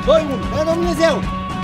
2-1, de Dumnezeu!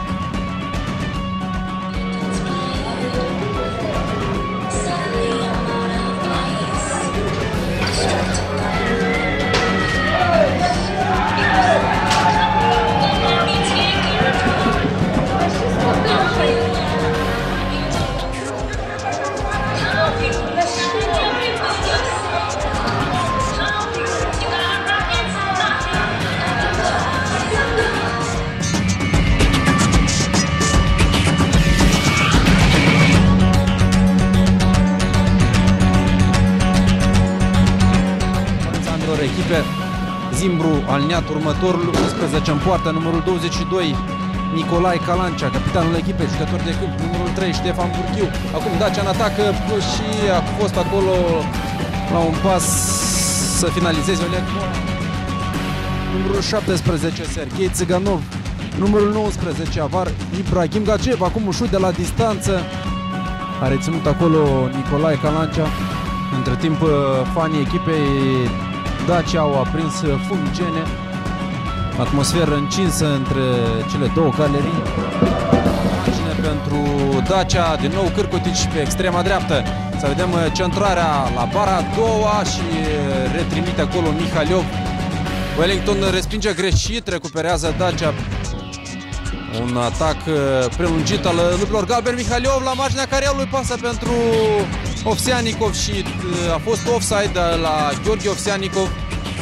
Echipe, Zimbru aliniat următorul, 11 în poartă, numărul 22 Nicolae Calancea, capitanul echipei, jucător de câmp, numărul 3 Ștefan Burghiu. Acum Dacia în atacă și a fost acolo la un pas să finalizeze Oleg Mola. Numărul 17 Serghei Țiganov, numărul 19 Avar Ibrahim Gaciev. Acum un șut de la distanță, a reținut acolo Nicolae Calancea. Între timp fanii echipei Dacia au aprins fumigene, atmosferă încinsă între cele două galerii. Cine pentru Dacia, din nou Cârcotici pe extrema dreaptă. Să vedem centrarea la bara a doua și retrimite acolo Mihaliov. Wellington respinge greșit, recuperează Dacia. Un atac prelungit al lupilor galbeni. Mihaliov la marginea careului pasă pentru Ovseanikov și a fost offside la Gheorghe Ovseanikov.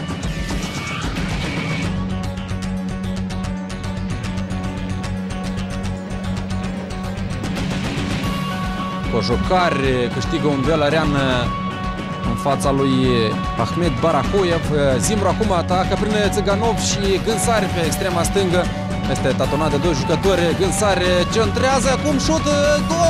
Cojocari câștigă un duel arean în fața lui Ahmed Barahoiev. Zimbru acum atacă prin Țiganov și Gânsare pe extrema stângă. Este tatonat de doi jucători. Gânsare centrează, acum șut, gol!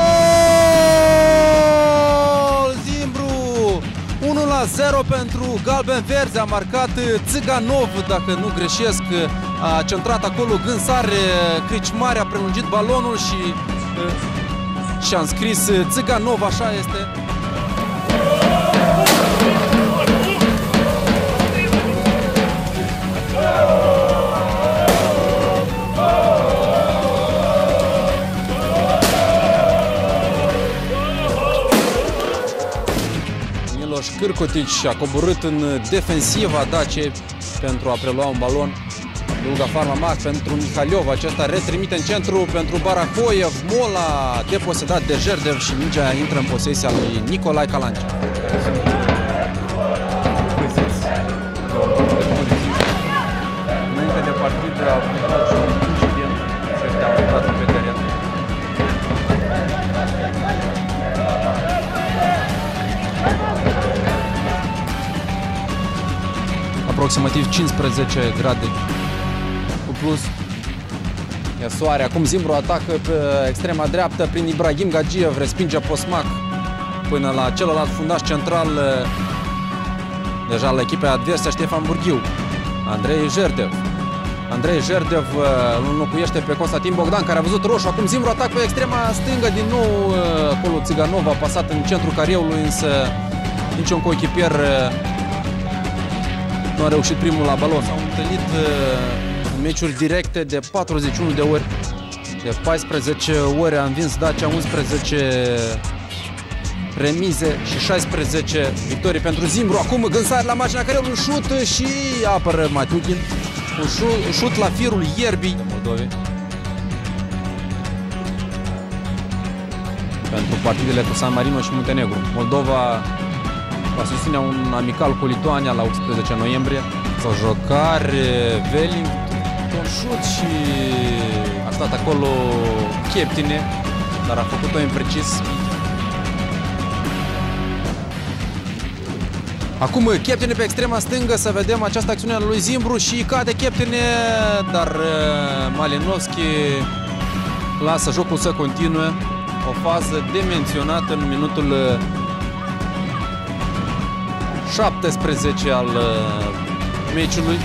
Zimbru 1-0 pentru galben-verzi. A marcat Țiganov, dacă nu greșesc. A centrat acolo Gânsare, Criciumare a prelungit balonul și a înscris Țiganov, așa este. Cârcotici a coborât în defensiva Daciei pentru a prelua un balon. Dulga Farmamac pentru Mihaliov, acesta retrimite în centru pentru Barahoiev. Mola deposedat de Jerdev și mingea intră în posesia lui Nicolae Calancea. Înainte de partidă a fost un incident și ăștia au intrat pe teren. Aproximativ 15 grade cu plus. E soare. Acum Zimbru atacă pe extrema dreaptă prin Ibrahim Gagiev, respinge Posmac până la celălalt fundaș central deja la echipei adverse, Ștefan Burghiu. Andrei Jerdev. Andrei Jerdev îl înlocuiește pe Constantin Bogdan, care a văzut roșu. Acum Zimbru atacă pe extrema stângă din nou. Acolo Țiganov a pasat în centrul carieului, însă niciun coechipier nu a reușit primul la balon. S-au întâlnit în meciuri directe de 41 de ori. De 14 ori a învins Dacia, 11 remize și 16 victorii pentru Zimbru. Acum Gânsare la marginea careului, șut și apără Matiuchin. Un șut la firul ierbii Moldovei. Pentru partidele cu San Marino și Muntenegru. Moldova va susține un amical cu Lituania la 18 noiembrie. Sau jocare Wellington, șut și a stat acolo Cheptine, dar a făcut-o imprecis. Acum Cheptine pe extrema stângă, să vedem această acțiune a lui Zimbru și cade Cheptine, dar Malinovski lasă jocul să continue. O fază de menționat în minutul 17 al meciului.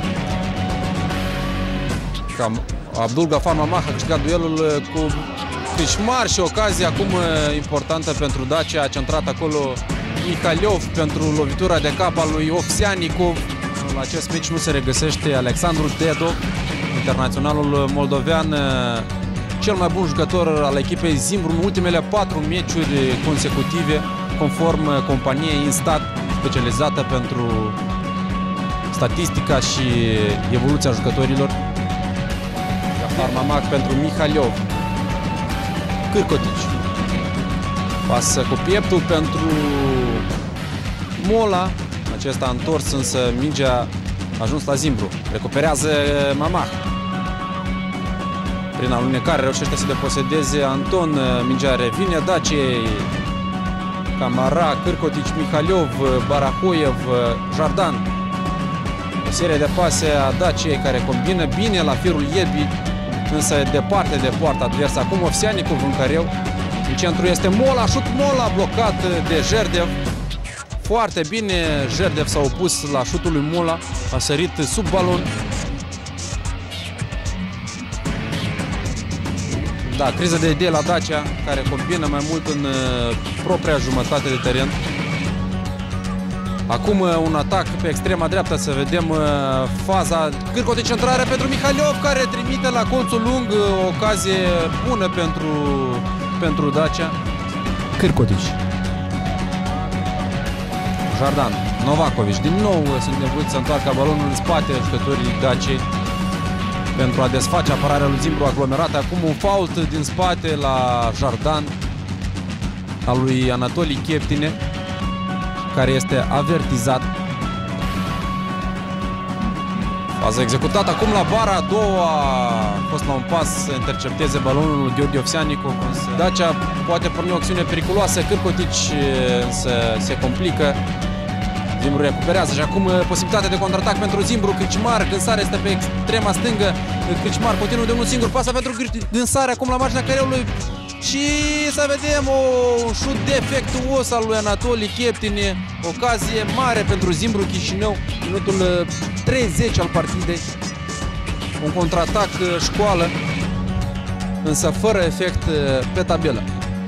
Cam Abdul Gafar Mamah a câștigat duelul cu Crișmar și ocazia acum importantă pentru Dacia. A centrat acolo Mihaliov pentru lovitura de cap al lui Ovseanicov. La acest meci nu se regăsește Alexandru Dedo, internaționalul moldovean, cel mai bun jucător al echipei Zimbru în ultimele 4 meciuri consecutive, conform companiei Instat, specializată pentru statistica și evoluția jucătorilor. Mamac pentru Mihaliov. Cârcotici. Pasă cu pieptul pentru Mola. Acesta a întors, însă mingea a ajuns la Zimbru. Recuperează Mamah. Prin alunecare reușește să deposedeze Anton. Mingea revine Daciei. Camara, Cârcotici, Mihaliov, Barahoiev, Jardan. O serie de pase a Daciei care combină bine la firul iebii, însă departe de poarta adversă. Acum Ovseanicov în careu. În centru este Mola, șut Mola blocat de Jerdev. Foarte bine, Jerdev s-a opus la șutul lui Mola, a sărit sub balon. Da, criză de idee la Dacia, care combină mai mult în propria jumătate de teren. Acum un atac pe extrema dreaptă, să vedem faza. Cârco de centrare pentru Mihaliov, care trimite la colțul lung, o ocazie bună pentru Dacia. Cârcotici. Jardan, Novakovic. Din nou sunt nevoiți să întoarcă balonul în spate jucătorii Daciei pentru a desface apărarea lui Zimbru aglomerată. Acum un fault din spate la Jardan al lui Anatoli Cheptine, care este avertizat. Faza executată acum la bara a doua. A fost la un pas să intercepteze balonul lui Gheorghe Ovseanicov. Dacia poate porni o acțiune periculoasă. Cârcotici însă se complică. Zimbru recuperează și acum posibilitatea de contraatac pentru Zimbru. Crișmar, Gânsare este pe extrema stângă. Crișmar continuă de unul singur. Pasa pentru Gânsare acum la marginea careului. Și să vedem un șut defectuos al lui Anatoli Cheptine. Ocazie mare pentru Zimbru Chișinău. Minutul 30 al partidei. Un contraatac școală, însă fără efect pe tabelă.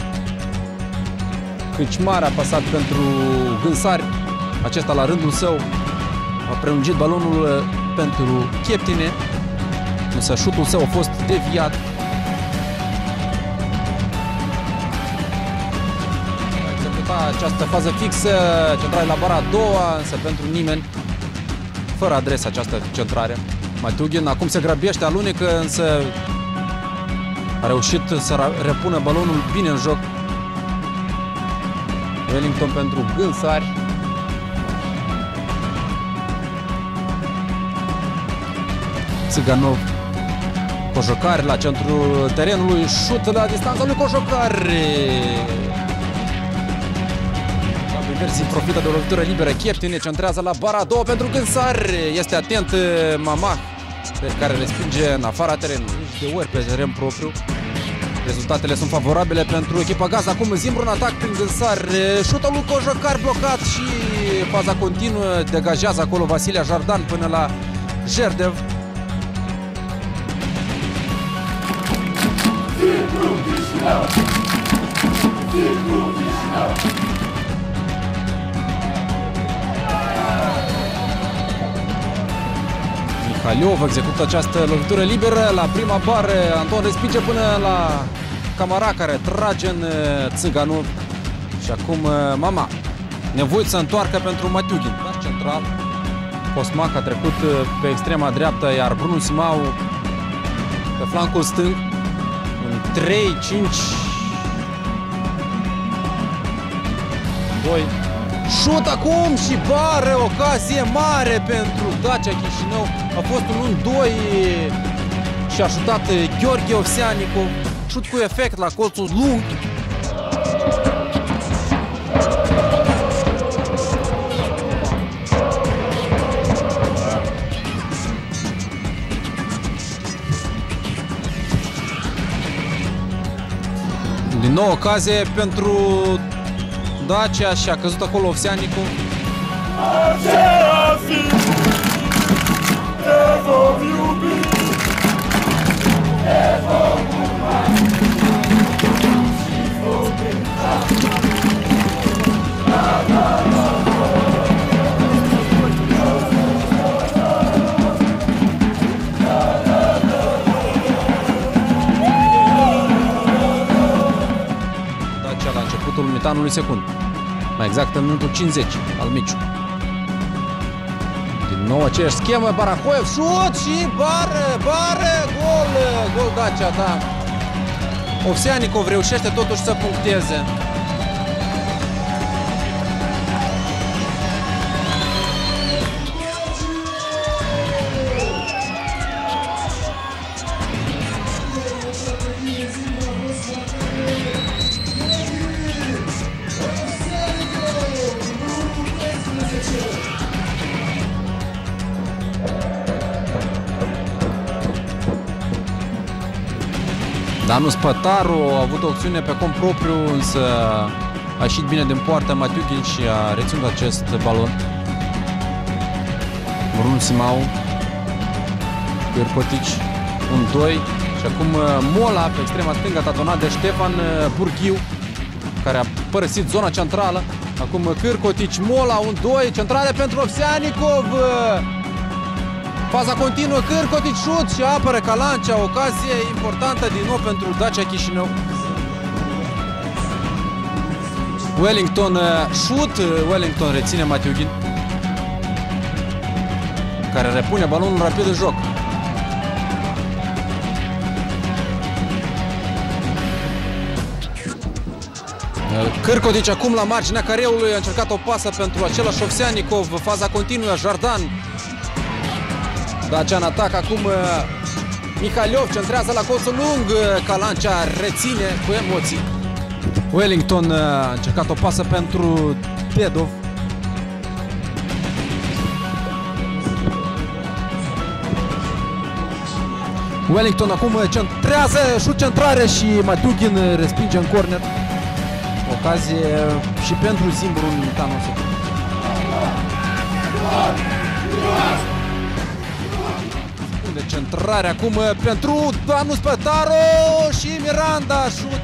Crișmar a pasat pentru Gânsari. Acesta la rândul său a prelungit balonul pentru Cheptine, însă șutul său a fost deviat. Această fază fixă, centrare la bara a doua, însă pentru nimeni, fără adresă această centrare. Matiughin acum se grăbește, alunecă, însă a reușit să repună balonul bine în joc. Wellington pentru Gânsari. Țiganov. Cojocar la centrul terenului, șut la distanța lui Cojocar. Verzi profită de o lovitură liberă. Cheptine centrează la bara a doua pentru Gânsari. Este atent Mamah, pe care respinge în afara terenului. De ori pe teren propriu. Rezultatele sunt favorabile pentru echipa gazdă. Acum Zimbru în atac prin Gânsari. Șutul lui Cojocar blocat și faza continuă. Degajează acolo Vasilia Jardan până la Jerdev. Mihaliov execută această lovitură liberă la prima bară. Anton respinge până la Camara, care trage în Țiganov. Și acum Mama nevoit să întoarcă pentru Matiughin. Central. Cosmac a trecut pe extrema dreaptă, iar Bruno Simau pe flancul stâng. În 3, 5, 2. Șut acum și bară, ocazie mare pentru Dacia Chișinău. A fost un 1-2 și a șutat Gheorghe Ovseanicov. Șut cu efect la colțul lung. Din nou ocazie pentru Dacia și a căzut acolo Ovseanicov. capitanului secund. Mai exact în minutul 50 al meciului. Din nou aceeași schemă, Barahoev, șut și bară, gol Dacia, da. Ovseanicov reușește totuși să puncteze. Danu Spătaru a avut o acțiune pe cont propriu, însă a ieșit bine din poartă Matiughin și a reținut acest balon. Brun Simau, Cârcotici, 1-2 și acum Mola pe extrema stângă, tatonat de Ștefan Burghiu, care a părăsit zona centrală. Acum Cârcotici, Mola, 1-2, centrale pentru Ovseanicov. Faza continuă, Cârcotici, șut și apără Calancea, ocazie importantă din nou pentru Dacia Chișinău. Wellington, șut, Wellington reține Matiughin, care repune balonul rapid în joc. Cârcotici acum la marginea careului, a încercat o pasă pentru același Ovseanicov, faza continuă, Jardan. Dacia în atac, acum Mihailov centrează la colțul lung, Calancea reține cu emoții. Wellington a încercat o pasă pentru Dedov. Wellington acum centrează, șut centrare și Matiughin respinge în corner. Ocazie și pentru Zimbru în minutanul ăsta. De centrare acum pentru Danu Spătaru și Miranda, șut.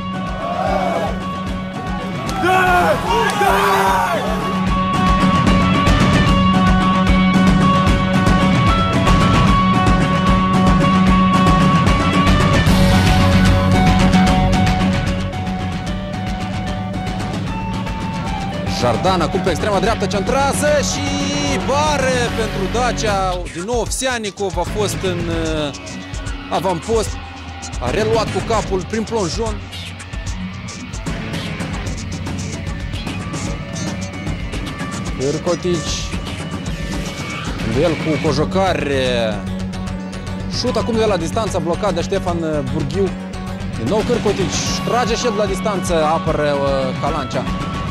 Jardan acum pe extrema dreaptă centrează și bare pentru Dacia. Din nou Ovseanicov a fost în avampost, a reluat cu capul prin plonjon. Cârcotici, el cu Cojocare, șut acum de la distanță, blocat de Ștefan Burghiu. Din nou Cârcotici, trage și el de la distanță, apără Calancea.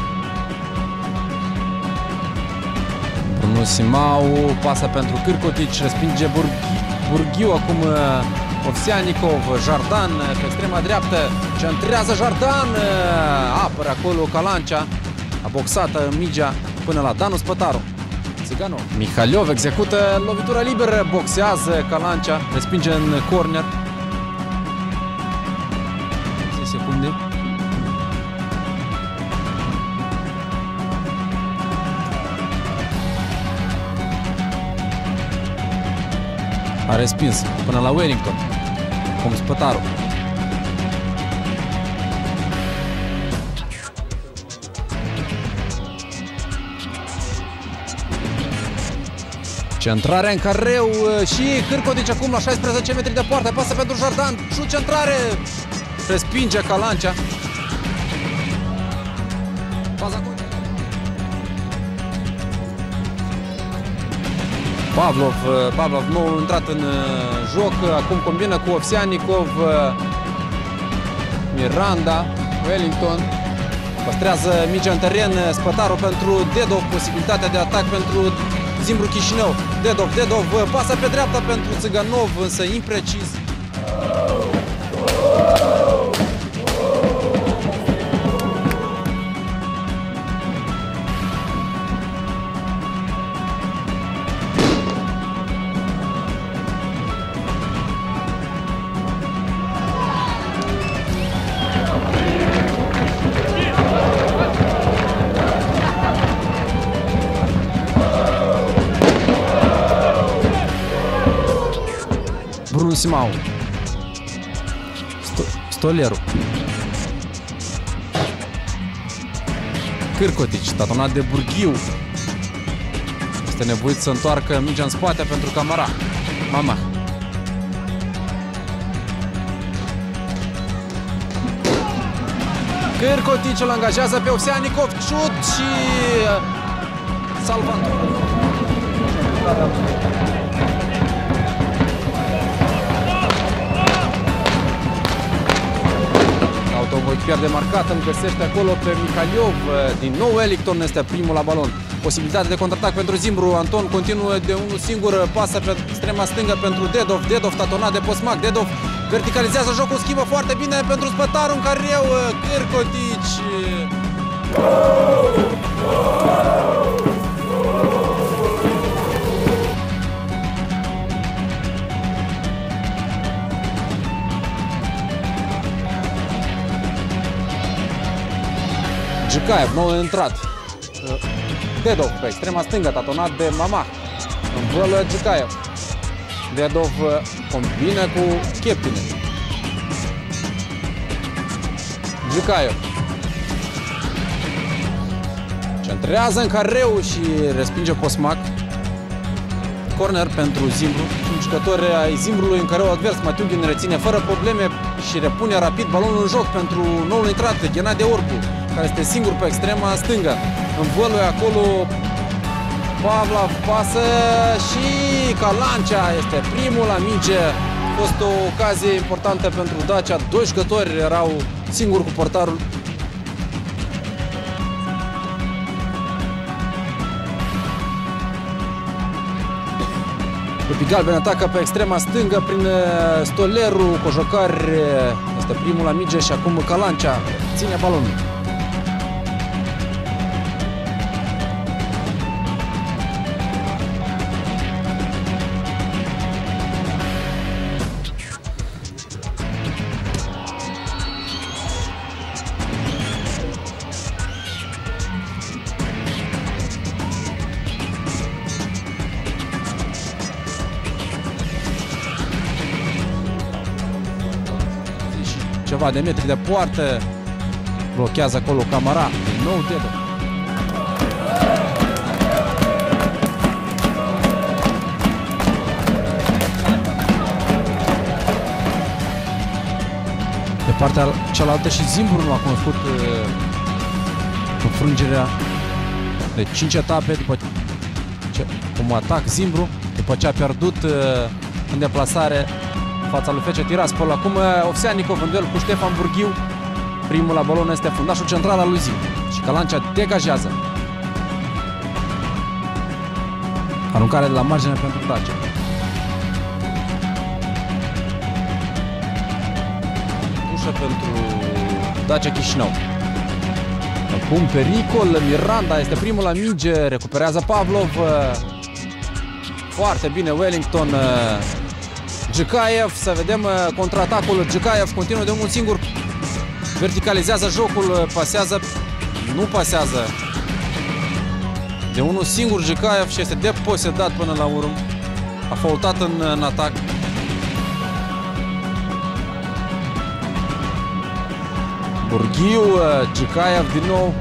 Brun Simau, pasă pentru Cârcotici, respinge Burghiu, acum Ovseanicov, Jardan pe extrema dreaptă, centrează Jardan, apără acolo Calancea, a boxat mingea până la Danu Spătaru. Țiganov, Mihailov execută lovitura liberă, boxează Calancea, respinge în corner. 10 secunde. A respins până la Wellington, cum Spătaru. Centrarea în careu și Cârcotici acum la 16 metri de poartă, pasă pentru Jardan, șut centrare, respinge Calancea. Pavlov nou intrat în joc, acum combină cu Ovseanicov, Miranda, Wellington, păstrează mingea în teren, Spătaru pentru Dedov, posibilitatea de atac pentru Zimbru Chișinău. Dedov, pasă pe dreapta pentru Țiganov, însă imprecis. Brun Simau, Stoleru, Cârcotici, tatonat de Burghiu. Este nevoit să întoarcă mingea în spate pentru Camara. Mamah. Cârcotici îl angajează pe Ovseanicov. Șut și salvator. Autovoi pierde marcat, îl găsește acolo pe Mikhaiov. Din nou Wellington este primul la balon. Posibilitate de contraatac pentru Zimbru. Anton continuă de unul singur, pasă pe extrema stângă pentru Dedov. Dedov tatonat de Posmac. Dedov verticalizează jocul, schimbă foarte bine pentru spătarul în careu. Cârcotici. Gicaev, nou intrat. Dedov pe extrema stângă, tatonat de Mamah. Învăluie Gicaev. Dedov combine cu Cheptine. Gicaev centrează în careu și respinge Posmac. Corner pentru Zimbru. Jucători ai Zimbrului în careu advers. Matiughin reține fără probleme și repune rapid balonul în joc pentru noul intrat, Ghenadie Orbu, care este singur pe extrema stângă. Învăluie acolo Pavlov, pasă și Calancea este primul la minge. A fost o ocazie importantă pentru Dacia. Doi jucători erau singuri cu portarul. Lupi Galben atacă pe extrema stângă prin Stoleru, Cojocar este primul la minge și acum Calancea ține balonul. Ceva de metri de poartă. Blochează acolo Camara. Din nou Dedov. De partea cealaltă și Zimbru nu a cunoscut înfrângerea de 5 etape după ce, cum atac Zimbru, după ce a pierdut în deplasare fața lui FC Tiraspol. Acum Ovseanicov în duel cu Ștefan Burghiu. Primul la balon este fundașul central al lui Zimbru. Și Calancea degajează. Aruncare de la margine pentru Dacia. Tușă pentru Dacia Chișinău. Acum pericol. Miranda este primul la minge. Recuperează Pavlov. Foarte bine Wellington. Gicaev, să vedem contraatacul. Gicaev continuă de unul singur. Verticalizează jocul, pasează. Nu pasează. De unul singur Gicaev și este deposedat până la urmă. A faultat în atac. Burghiu, Gicaev din nou.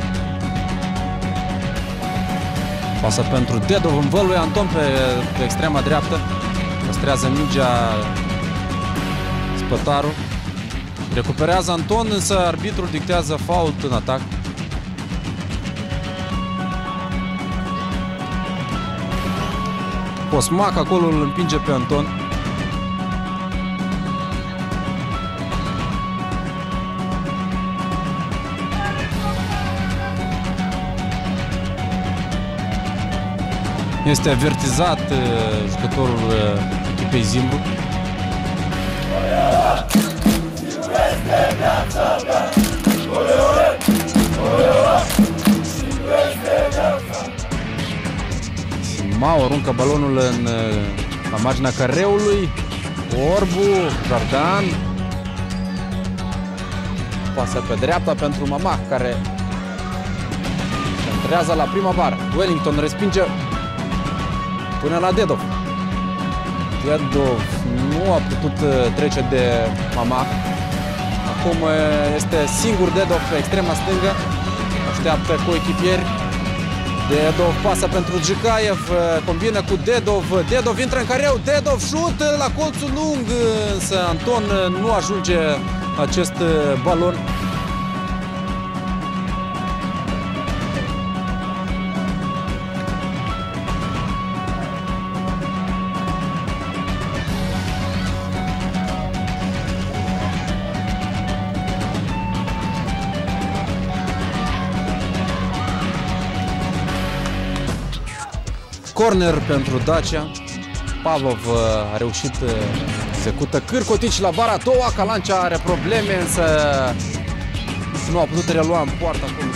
Pasă pentru Dedov, învăluie Anton pe extrema dreaptă. Păstrează mingea spătarul. Recuperează Anton, însă arbitrul dictează fault în atac. Posmac acolo îl împinge pe Anton. Este avertizat jucătorul echipei Zimbru. Simau aruncă balonul la marginea careului. Orbu, Jordan. Pasă pe dreapta pentru Mamah, care centrează la prima bară. Wellington respinge până la Dedov. Dedov nu a putut trece de Mamah. Acum este singur Dedov pe extrema stângă. Așteaptă coechipieri. Dedov pasă pentru Gicaev, combină cu Dedov. Dedov intră în careu, Dedov șut la colțul lung, însă Anton nu ajunge acest balon. Corner pentru Dacia. Pavlov a reușit, execută Cârcotici la bara a doua. Calancea are probleme, însă nu a putut relua în poartă acolo.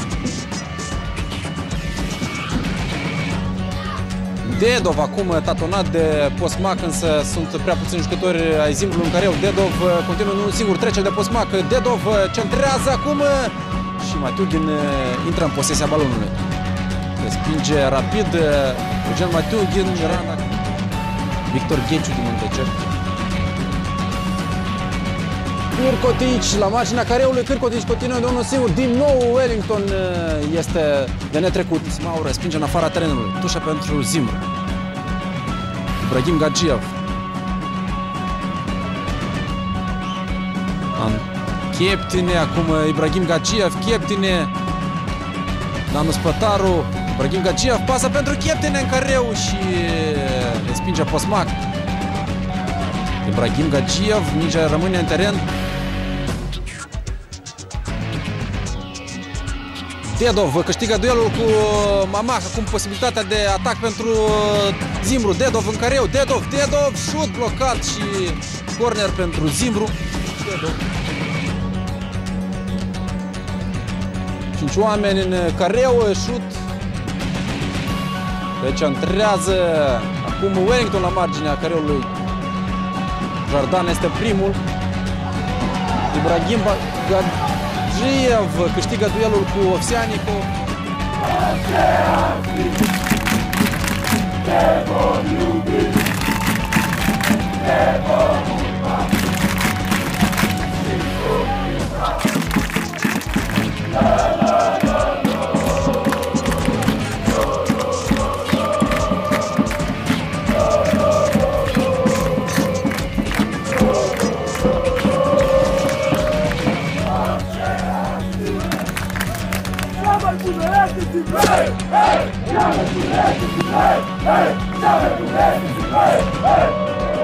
Dedov acum tatonat de Posmac, însă sunt prea puțini jucători ai Zimbrului în careu. Dedov continuă unul singur, trece de Posmac. Dedov centrează acum și Matiughin intră în posesia balonului. Respinge rapid Eugen Matiughin, rana Victor Gheciu din Montecert. Cârcotici la marginea careului, Cârcotici continuă de unul singur. Din nou Wellington este de netrecut. Mau respinge în afara terenului. Tușă pentru Zimbru. Ibrahim Gagiev. Cheptine, acum Ibrahim Gagiev, Cheptine. Danu Spătaru. Ibrahim Gagiev pasă pentru Cheptine în careu și respinge Posmac. Ibrahim Gagiev, mingea rămâne în teren. Dedov câștigă duelul cu Mamah, acum posibilitatea de atac pentru Zimbru. Dedov în careu, Dedov, șut blocat și corner pentru Zimbru. Dedov. 5 oameni în careu, șut. Deci întrează acum Wellington la marginea careului. Jordan este primul. Ibrahim Gagiev câștigă duelul cu Ovseanicu. Hey!